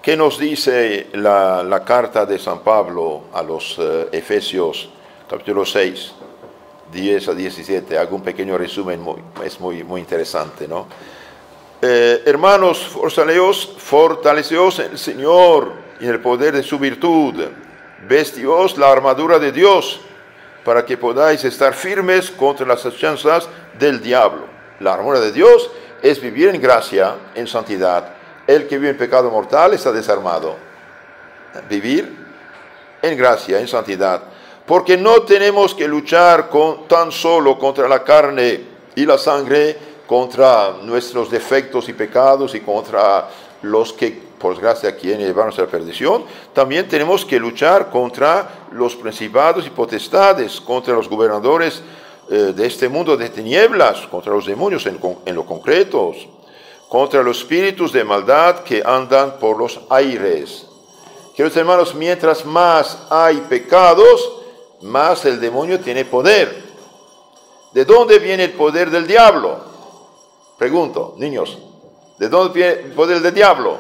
¿Qué nos dice la carta de San Pablo a los Efesios, capítulo 6, 10 a 17? Hago un pequeño resumen, es muy interesante, ¿no? Hermanos, fortaleceos en el Señor y en el poder de su virtud. Vestíos la armadura de Dios para que podáis estar firmes contra las acechanzas del diablo. La armadura de Dios es vivir en gracia, en santidad. El que vive en pecado mortal está desarmado. Vivir en gracia, en santidad. Porque no tenemos que luchar tan solo contra la carne y la sangre, contra nuestros defectos y pecados y contra los que, por desgracia, quieren llevarnos a la perdición. También tenemos que luchar contra los principados y potestades, contra los gobernadores de este mundo de tinieblas, contra los demonios en lo concreto, contra los espíritus de maldad que andan por los aires. Queridos hermanos, mientras más hay pecados, más el demonio tiene poder. ¿De dónde viene el poder del diablo? Pregunto, niños, ¿de dónde viene el poder del diablo?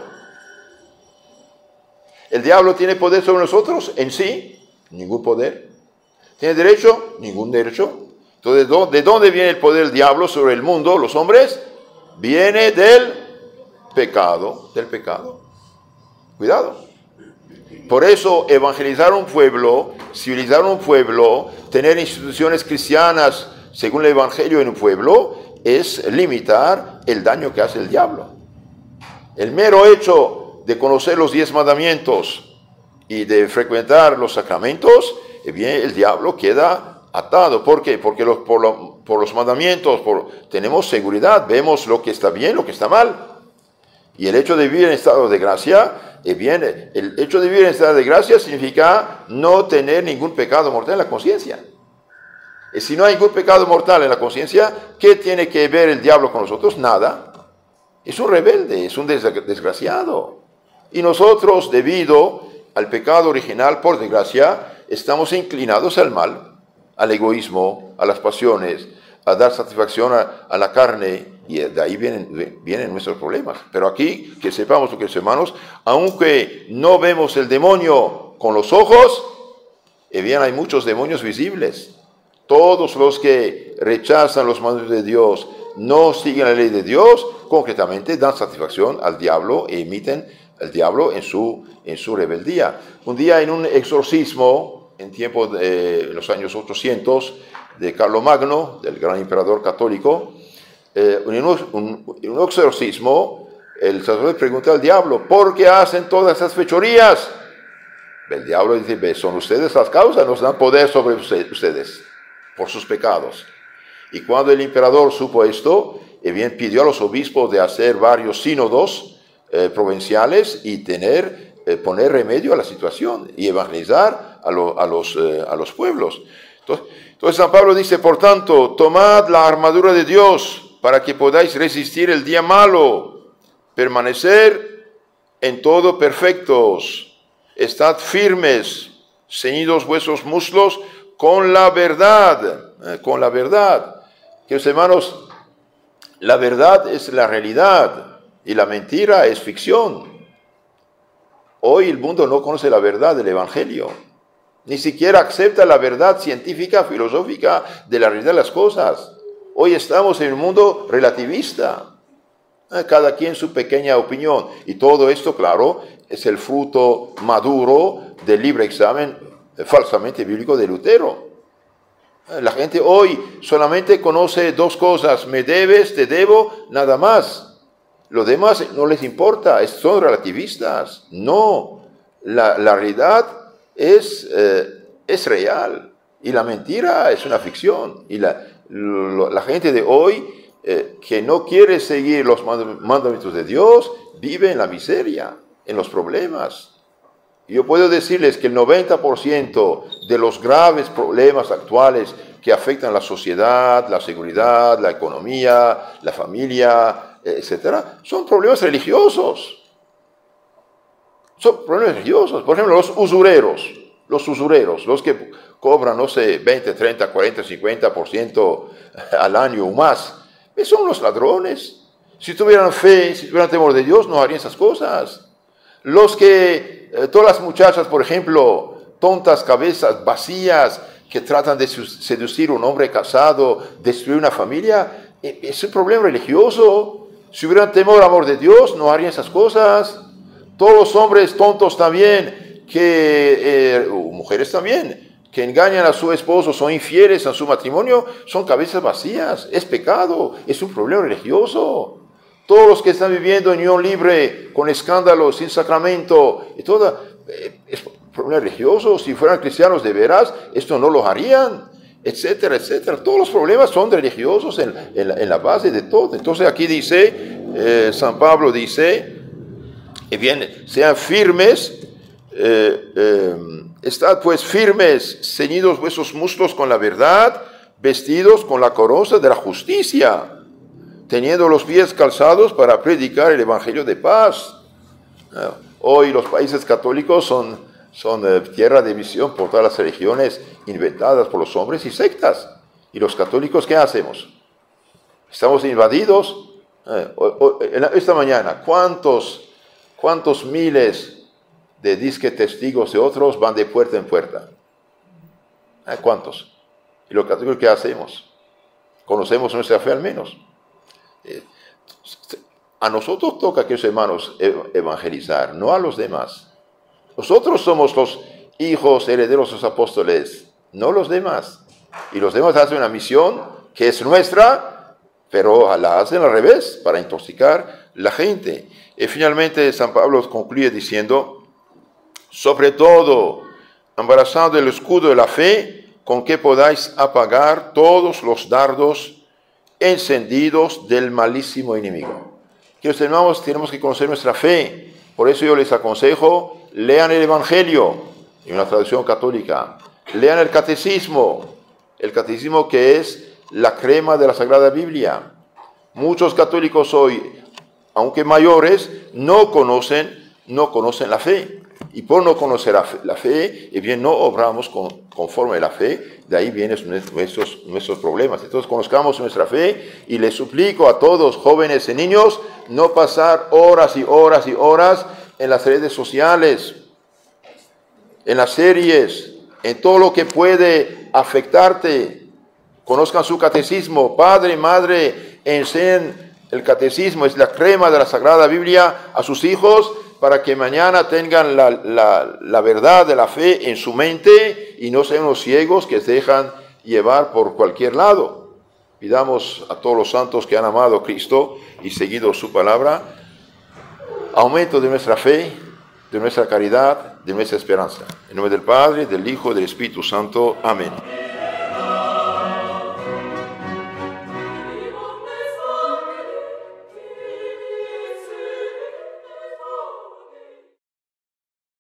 ¿El diablo tiene poder sobre nosotros en sí? Ningún poder. ¿Tiene derecho? Ningún derecho. Entonces, ¿de dónde viene el poder del diablo sobre el mundo, los hombres? Viene del pecado, Cuidado. Por eso, evangelizar un pueblo, civilizar un pueblo, tener instituciones cristianas según el evangelio en un pueblo, es limitar el daño que hace el diablo. El mero hecho de conocer los 10 mandamientos y de frecuentar los sacramentos, bien, el diablo queda atado. ¿Por qué? Porque por los mandamientos tenemos seguridad, vemos lo que está bien, lo que está mal. Y el hecho de vivir en estado de gracia, bien, el hecho de vivir en estado de gracia significa no tener ningún pecado mortal en la conciencia. Y si no hay ningún pecado mortal en la conciencia, ¿qué tiene que ver el diablo con nosotros? Nada. Es un rebelde, es un desgraciado. Y nosotros, debido al pecado original, por desgracia, estamos inclinados al mal, al egoísmo, a las pasiones, a dar satisfacción a la carne, y de ahí vienen nuestros problemas. Pero aquí, que sepamos, queridos hermanos, aunque no vemos el demonio con los ojos, bien, hay muchos demonios visibles. Todos los que rechazan los mandatos de Dios, no siguen la ley de Dios, concretamente dan satisfacción al diablo e imiten al diablo en su rebeldía. Un día en un exorcismo, en tiempo de los años 800, de Carlomagno, del gran emperador católico, en un exorcismo, el sacerdote pregunta al diablo, ¿por qué hacen todas esas fechorías? El diablo dice, son ustedes las causas, nos dan poder sobre ustedes por sus pecados. Y cuando el emperador supo esto, bien, pidió a los obispos de hacer varios sínodos provinciales y poner remedio a la situación y evangelizar a los pueblos. Entonces San Pablo dice, por tanto, tomad la armadura de Dios para que podáis resistir el día malo, permanecer en todo perfectos, estad firmes, ceñidos vuestros muslos con la verdad, Queridos hermanos, la verdad es la realidad y la mentira es ficción. Hoy el mundo no conoce la verdad del Evangelio, ni siquiera acepta la verdad científica, filosófica de la realidad de las cosas. Hoy estamos en un mundo relativista, cada quien su pequeña opinión, y todo esto, claro, es el fruto maduro del libre examen falsamente bíblico de Lutero. La gente hoy solamente conoce dos cosas, me debes, te debo, nada más. Lo demás no les importa, son relativistas. No, la realidad es real y la mentira es una ficción. Y la gente de hoy que no quiere seguir los mandamientos de Dios vive en la miseria, en los problemas. Yo puedo decirles que el 90% de los graves problemas actuales que afectan la sociedad, la seguridad, la economía, la familia, etc., son problemas religiosos. Son problemas religiosos. Por ejemplo, los usureros, los que cobran, no sé, 20, 30, 40, 50% al año o más, son los ladrones. Si tuvieran fe, si tuvieran temor de Dios, no harían esas cosas. Todas las muchachas, por ejemplo, tontas, cabezas vacías, que tratan de seducir a un hombre casado, destruir una familia, es un problema religioso. Si hubieran temor al amor de Dios, no harían esas cosas. Todos los hombres tontos también, mujeres también, que engañan a su esposo, son infieles a su matrimonio, son cabezas vacías, es pecado, es un problema religioso. Todos los que están viviendo en unión libre, con escándalos, sin sacramento, y todo, es problema religioso. Si fueran cristianos de veras, esto no lo harían, etcétera, etcétera. Todos los problemas son religiosos en la base de todo. Entonces aquí dice, San Pablo dice, bien, sean firmes, estad pues firmes, ceñidos vuestros muslos con la verdad, vestidos con la coraza de la justicia, teniendo los pies calzados para predicar el evangelio de paz. Hoy los países católicos son tierra de misión por todas las religiones inventadas por los hombres y sectas. ¿Y los católicos qué hacemos? Estamos invadidos. Esta mañana, ¿cuántos miles de disque testigos de otros van de puerta en puerta? ¿Cuántos? ¿Y los católicos qué hacemos? ¿Conocemos nuestra fe al menos? A nosotros toca, queridos hermanos, evangelizar, no a los demás. Nosotros somos los hijos herederos de los apóstoles, no los demás. Y los demás hacen una misión que es nuestra, pero la hacen al revés, para intoxicar la gente. Y finalmente San Pablo concluye diciendo, sobre todo, abrazando el escudo de la fe, con que podáis apagar todos los dardos encendidos del malísimo enemigo. Queridos hermanos, tenemos que conocer nuestra fe. Por eso yo les aconsejo, lean el Evangelio, en una traducción católica. Lean el catecismo que es la crema de la Sagrada Biblia. Muchos católicos hoy, aunque mayores, no conocen la fe. Y por no conocer la fe, bien, no obramos conforme a la fe, de ahí vienen nuestros problemas. Entonces conozcamos nuestra fe y les suplico a todos, jóvenes y niños, no pasar horas y horas y horas en las redes sociales, en las series, en todo lo que puede afectarte. Conozcan su catecismo, padre, madre, enseñen el catecismo, es la crema de la Sagrada Biblia a sus hijos, para que mañana tengan la verdad de la fe en su mente y no sean unos ciegos que se dejan llevar por cualquier lado. Pidamos a todos los santos que han amado a Cristo y seguido su palabra, aumento de nuestra fe, de nuestra caridad, de nuestra esperanza. En nombre del Padre, del Hijo y del Espíritu Santo. Amén.